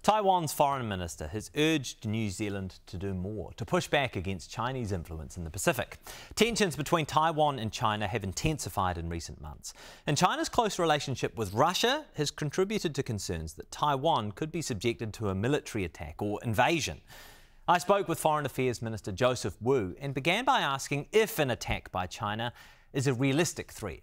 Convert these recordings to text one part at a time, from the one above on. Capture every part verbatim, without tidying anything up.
Taiwan's foreign minister has urged New Zealand to do more to push back against Chinese influence in the Pacific. Tensions between Taiwan and China have intensified in recent months, and China's close relationship with Russia has contributed to concerns that Taiwan could be subjected to a military attack or invasion. I spoke with Foreign Affairs Minister Joseph Wu and began by asking if an attack by China is a realistic threat.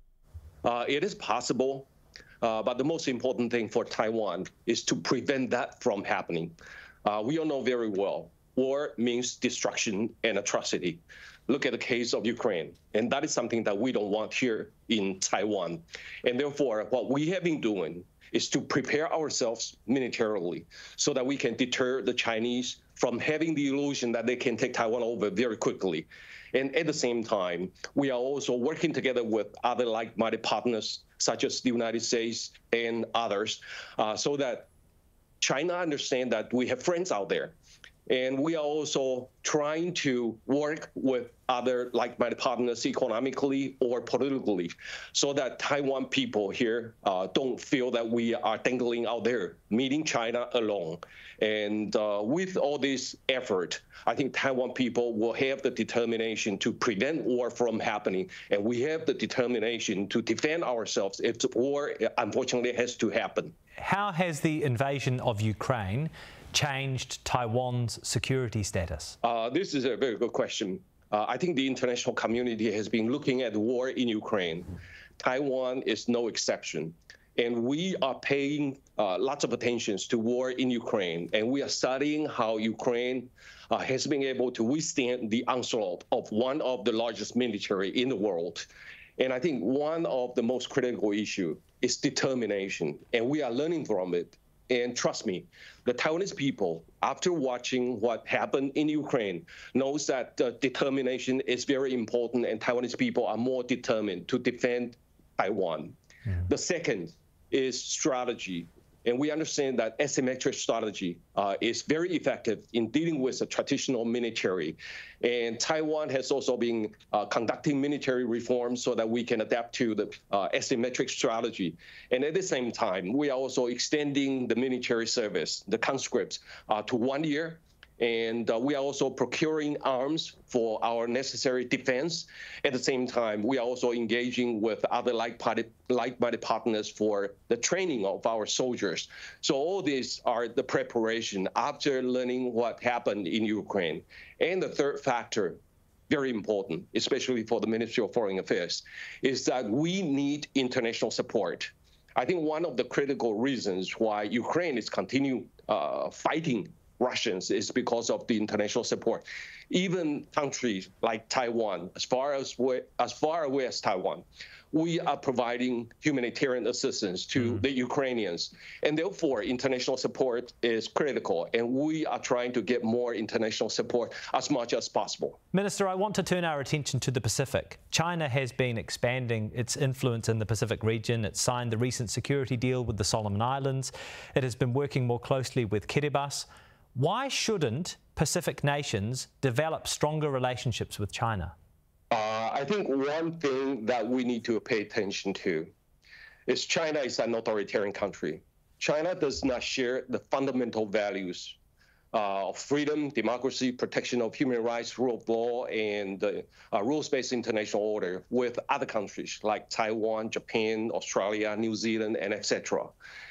Uh, it is possible. Uh, but the most important thing for Taiwan is to prevent that from happening. Uh, we all know very well, war means destruction and atrocity. Look at the case of Ukraine, and that is something that we don't want here in Taiwan. And therefore, what we have been doing is to prepare ourselves militarily so that we can deter the Chinese from having the illusion that they can take Taiwan over very quickly. And at the same time, we are also working together with other like-minded partners, such as the United States and others, uh, so that China understands that we have friends out there. And we are also trying to work with other like-minded partners economically or politically so that Taiwan people here uh, don't feel that we are dangling out there, meeting China alone. And uh, with all this effort, I think Taiwan people will have the determination to prevent war from happening. And we have the determination to defend ourselves if the war, unfortunately, has to happen. How has the invasion of Ukraine changed Taiwan's security status? Uh, this is a very good question. Uh, I think the international community has been looking at the war in Ukraine. Taiwan is no exception. And we are paying uh, lots of attention to war in Ukraine. And we are studying how Ukraine uh, has been able to withstand the onslaught of one of the largest military in the world. And I think one of the most critical issues is determination. And we are learning from it. And trust me, the Taiwanese people, after watching what happened in Ukraine, knows that uh, determination is very important, and Taiwanese people are more determined to defend Taiwan. Yeah. The second is strategy. And we understand that asymmetric strategy uh, is very effective in dealing with a traditional military. And Taiwan has also been uh, conducting military reforms so that we can adapt to the uh, asymmetric strategy. And at the same time, we are also extending the military service, the conscripts, uh, to one year. And uh, we are also procuring arms for our necessary defense. At the same time, we are also engaging with other like-minded like-minded partners for the training of our soldiers. So all these are the preparation after learning what happened in Ukraine. And the third factor, very important, especially for the Ministry of Foreign Affairs, is that we need international support. I think one of the critical reasons why Ukraine is continuing uh, fighting Russians is because of the international support. Even countries like Taiwan, as far as way, as far away as Taiwan, we are providing humanitarian assistance to mm-hmm. the Ukrainians. And therefore, international support is critical. And we are trying to get more international support as much as possible. Minister, I want to turn our attention to the Pacific. China has been expanding its influence in the Pacific region. It signed the recent security deal with the Solomon Islands. It has been working more closely with Kiribati. Why shouldn't Pacific nations develop stronger relationships with China? Uh, I think one thing that we need to pay attention to is China is an authoritarian country. China does not share the fundamental values uh, of freedom, democracy, protection of human rights, rule of law, and uh, uh, rules-based international order with other countries like Taiwan, Japan, Australia, New Zealand, and et cetera.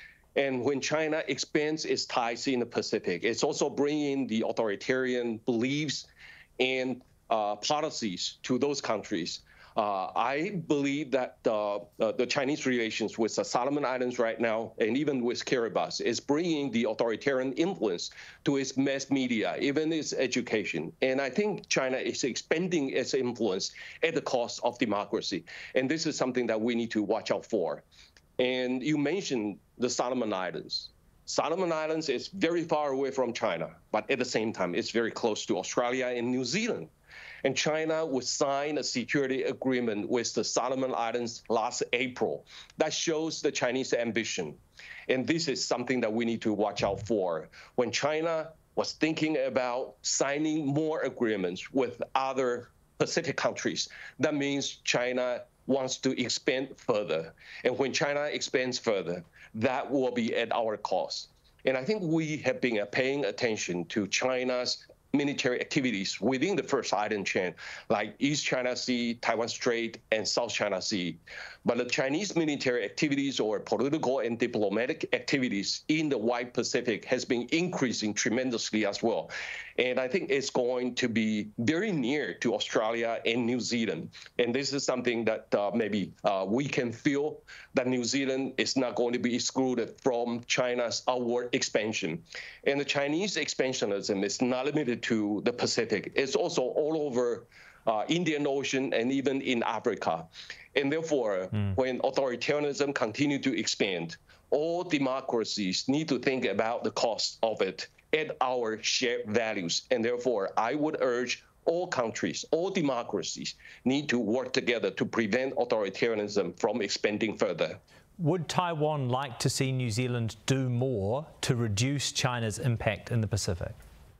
And when China expands its ties in the Pacific, it's also bringing the authoritarian beliefs and uh, policies to those countries. Uh, I believe that uh, uh, the Chinese relations with the Solomon Islands right now, and even with Kiribati, is bringing the authoritarian influence to its mass media, even its education. And I think China is expanding its influence at the cost of democracy. And this is something that we need to watch out for. And you mentioned the Solomon Islands. Solomon Islands is very far away from China, but at the same time, it's very close to Australia and New Zealand. And China would sign a security agreement with the Solomon Islands last April. That shows the Chinese ambition. And this is something that we need to watch out for. When China was thinking about signing more agreements with other Pacific countries, that means China wants to expand further. And when China expands further, that will be at our cost. And I think we have been uh, paying attention to China's military activities within the first island chain, like East China Sea, Taiwan Strait, and South China Sea. But the Chinese military activities or political and diplomatic activities in the wide Pacific has been increasing tremendously as well. And I think it's going to be very near to Australia and New Zealand. And this is something that uh, maybe uh, we can feel that New Zealand is not going to be excluded from China's outward expansion. And the Chinese expansionism is not limited to the Pacific. It's also all over uh, Indian Ocean and even in Africa. And therefore, mm. when authoritarianism continue to expand, all democracies need to think about the cost of it and our shared values. And therefore, I would urge all countries, all democracies need to work together to prevent authoritarianism from expanding further. Would Taiwan like to see New Zealand do more to reduce China's impact in the Pacific?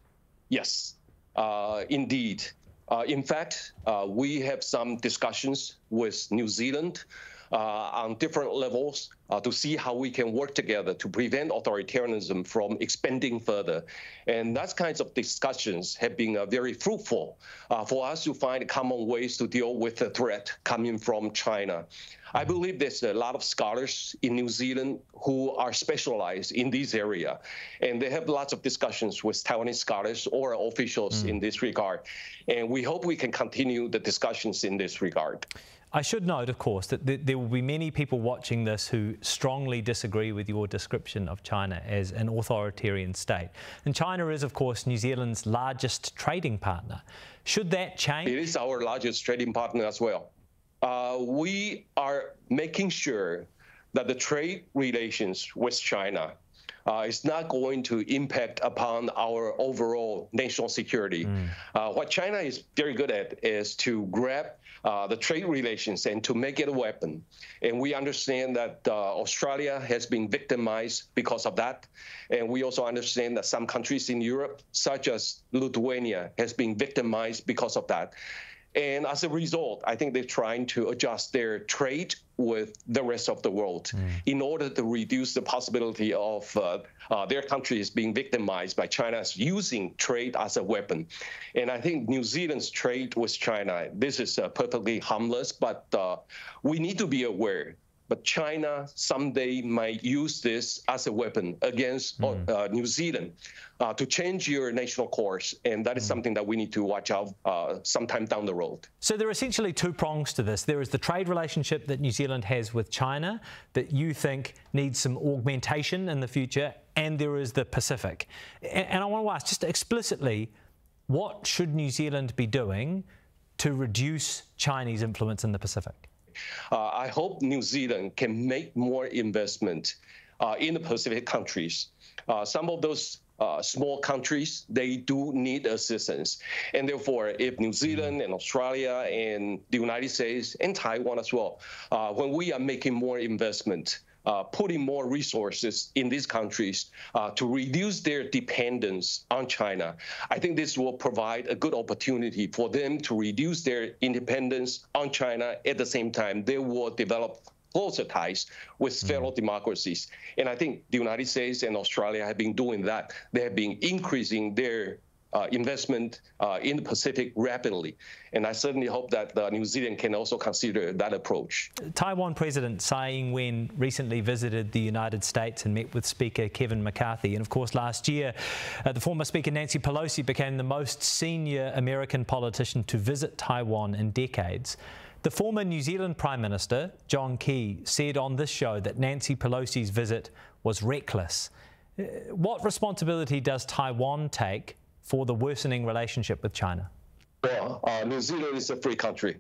Yes, uh, indeed. Uh, in fact, uh, we have some discussions with New Zealand uh, on different levels uh, to see how we can work together to prevent authoritarianism from expanding further. And that kinds of discussions have been uh, very fruitful uh, for us to find common ways to deal with the threat coming from China. I believe there's a lot of scholars in New Zealand who are specialized in this area, and they have lots of discussions with Taiwanese scholars or officials mm. in this regard. And we hope we can continue the discussions in this regard. I should note, of course, that th there will be many people watching this who strongly disagree with your description of China as an authoritarian state. And China is, of course, New Zealand's largest trading partner. Should that change? It is our largest trading partner as well. Uh, we are making sure that the trade relations with China uh, is not going to impact upon our overall national security. Mm. Uh, what China is very good at is to grab uh, the trade relations and to make it a weapon. And we understand that uh, Australia has been victimized because of that. And we also understand that some countries in Europe, such as Lithuania, has been victimized because of that. And as a result, I think they're trying to adjust their trade with the rest of the world mm. in order to reduce the possibility of uh, uh, their countries being victimized by China's using trade as a weapon. And I think New Zealand's trade with China, this is uh, perfectly harmless, but uh, we need to be aware. But China someday might use this as a weapon against mm. uh, New Zealand uh, to change your national course. And that is mm. something that we need to watch out uh, sometime down the road. So there are essentially two prongs to this. There is the trade relationship that New Zealand has with China that you think needs some augmentation in the future, and there is the Pacific. And, and I want to ask just explicitly, what should New Zealand be doing to reduce Chinese influence in the Pacific? Uh, I hope New Zealand can make more investment uh, in the Pacific countries. Uh, some of those uh, small countries, they do need assistance. And therefore, if New Zealand and Australia and the United States and Taiwan as well, uh, when we are making more investment, Uh, putting more resources in these countries uh, to reduce their dependence on China, I think this will provide a good opportunity for them to reduce their independence on China. At the same time, they will develop closer ties with fellow mm. democracies. And I think the United States and Australia have been doing that. They have been increasing their Uh, investment uh, in the Pacific rapidly. And I certainly hope that uh, New Zealand can also consider that approach. Taiwan President Tsai Ing-wen recently visited the United States and met with Speaker Kevin McCarthy. And of course, last year, uh, the former Speaker Nancy Pelosi became the most senior American politician to visit Taiwan in decades. The former New Zealand Prime Minister, John Key, said on this show that Nancy Pelosi's visit was reckless. Uh, what responsibility does Taiwan take for the worsening relationship with China? Well, uh, New Zealand is a free country.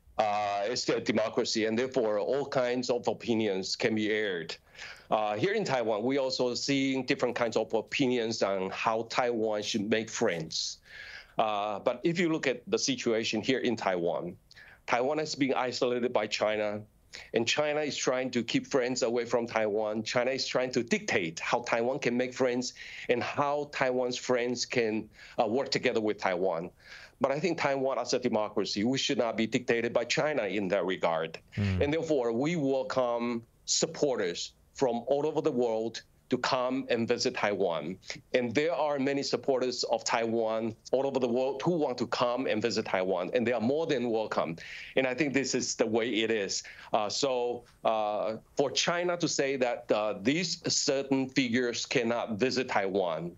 Uh, it's a democracy, and therefore all kinds of opinions can be aired. Uh, here in Taiwan, we also seeing different kinds of opinions on how Taiwan should make friends. Uh, but if you look at the situation here in Taiwan, Taiwan has been isolated by China, and China is trying to keep friends away from Taiwan. China is trying to dictate how Taiwan can make friends and how Taiwan's friends can uh, work together with Taiwan. But I think Taiwan as a democracy, we should not be dictated by China in that regard. Mm. And therefore, we welcome supporters from all over the world to come and visit Taiwan. And there are many supporters of Taiwan all over the world who want to come and visit Taiwan, and they are more than welcome. And I think this is the way it is. Uh, so uh, for China to say that uh, these certain figures cannot visit Taiwan,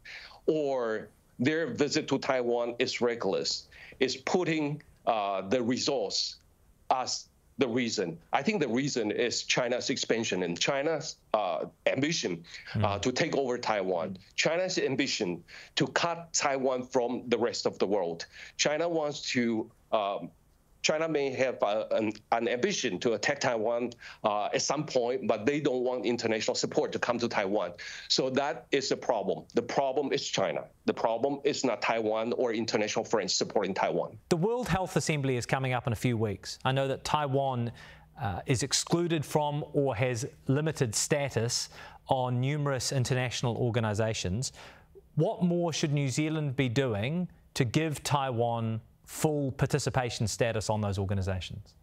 or their visit to Taiwan is reckless, is putting uh, the resource as the reason. I think the reason is China's expansion and China's uh, ambition uh, mm. to take over Taiwan. China's ambition to cut Taiwan from the rest of the world. China wants to um, China may have uh, an, an ambition to attack Taiwan uh, at some point, but they don't want international support to come to Taiwan. So that is the problem. The problem is China. The problem is not Taiwan or international friends supporting Taiwan. The World Health Assembly is coming up in a few weeks. I know that Taiwan uh, is excluded from or has limited status on numerous international organisations. What more should New Zealand be doing to give Taiwan full participation status on those organizations?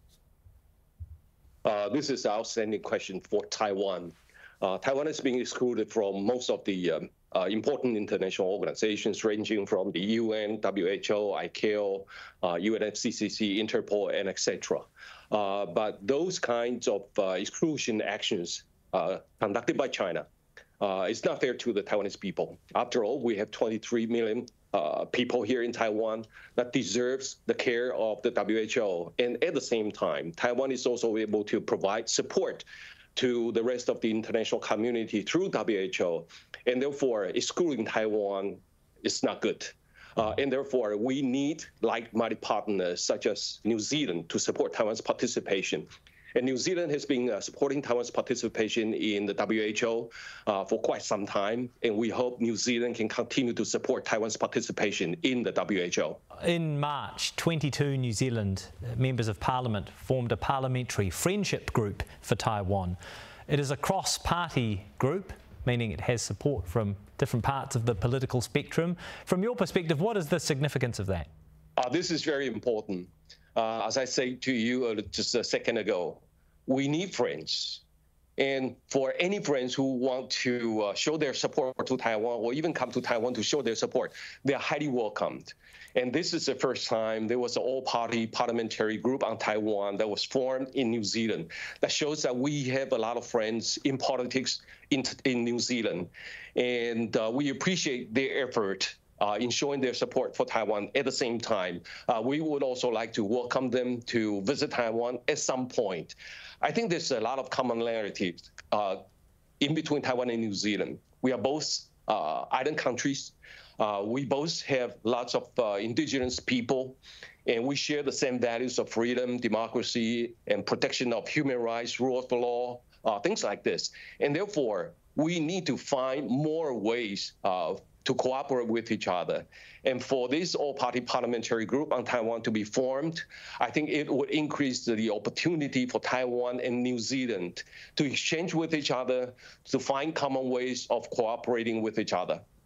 Uh, this is an outstanding question for Taiwan. Uh, Taiwan is being excluded from most of the um, uh, important international organizations, ranging from the U N, W H O, I C A O, uh, U N F C C C, Interpol, and et cetera. Uh, but those kinds of uh, exclusion actions uh, conducted by China, uh, it's not fair to the Taiwanese people. After all, we have twenty-three million Uh, people here in Taiwan that deserves the care of the W H O. And at the same time, Taiwan is also able to provide support to the rest of the international community through W H O. And therefore, excluding Taiwan is not good. Uh, and therefore, we need like-minded partners such as New Zealand to support Taiwan's participation. And New Zealand has been uh, supporting Taiwan's participation in the W H O uh, for quite some time, and we hope New Zealand can continue to support Taiwan's participation in the W H O. In March, twenty-two New Zealand members of Parliament formed a parliamentary friendship group for Taiwan. It is a cross-party group, meaning it has support from different parts of the political spectrum. From your perspective, what is the significance of that? Uh, this is very important. Uh, as I said to you uh, just a second ago, we need friends. And for any friends who want to uh, show their support to Taiwan or even come to Taiwan to show their support, they are highly welcomed. And this is the first time there was an all-party parliamentary group on Taiwan that was formed in New Zealand. That shows that we have a lot of friends in politics in, in New Zealand. And uh, we appreciate their effort Uh, in showing their support for Taiwan. At the same time, uh, we would also like to welcome them to visit Taiwan at some point. I think there's a lot of commonalities uh, in between Taiwan and New Zealand. We are both uh, island countries. Uh, we both have lots of uh, indigenous people, and we share the same values of freedom, democracy, and protection of human rights, rule of law, uh, things like this. And therefore, we need to find more ways uh, to cooperate with each other. And for this all-party parliamentary group on Taiwan to be formed, I think it would increase the opportunity for Taiwan and New Zealand to exchange with each other, to find common ways of cooperating with each other.